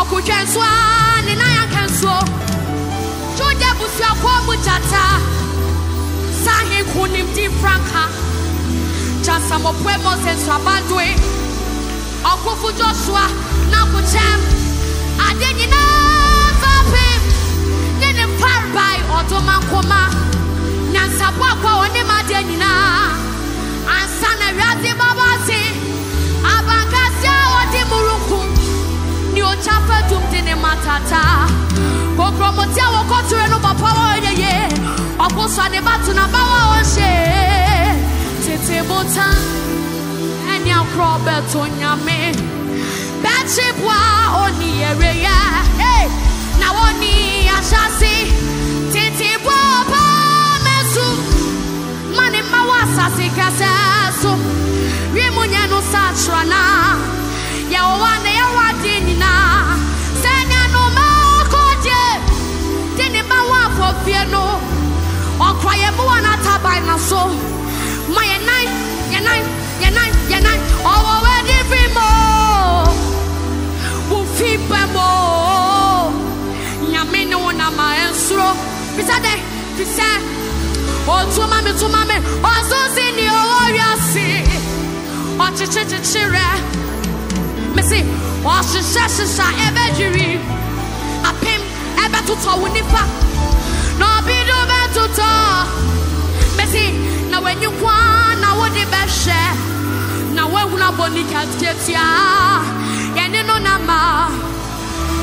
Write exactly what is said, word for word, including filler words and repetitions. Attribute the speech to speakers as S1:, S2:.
S1: Okuchenswa ni na yankenso Chuja busia kwa mujata Sahi kunim di franka Chasa mopwe Moses wabandwe Okufu Joshua na kuchem Adeni na vapim Nini parbai otoma koma Nyansa kwa wani madeni na Ansana razi babasi Abangasya odi muruku Ni ochafe tumtini matata Kokromotia wakoture no bapawa yeye Okuswa ni batu na bawa oshe Tete botan Enya krobe tonyame Bechibwa oni ereye Hey, na woni ashasi Tete boba mesu Mani mawasa sikasesu Rimunye no satrana Ya wane ya wadini na Senya no makodye Dini mawa fofieno Okwaye muwa na tabai na so Ma yenai, yenai, yenai, yenai Owa wedi frimo Ufipe mo Nyamini wana maensro Fisade, fise Otumame, tumame Ozuzi ni oworyasi Ochichichichire Mesi, oshisha ebe jiri Apim, ebe tuto wunifa No bidu be tuto Mesi, na wenyu kwa na wodi beshe Na we wuna boni katketia Yeni no nama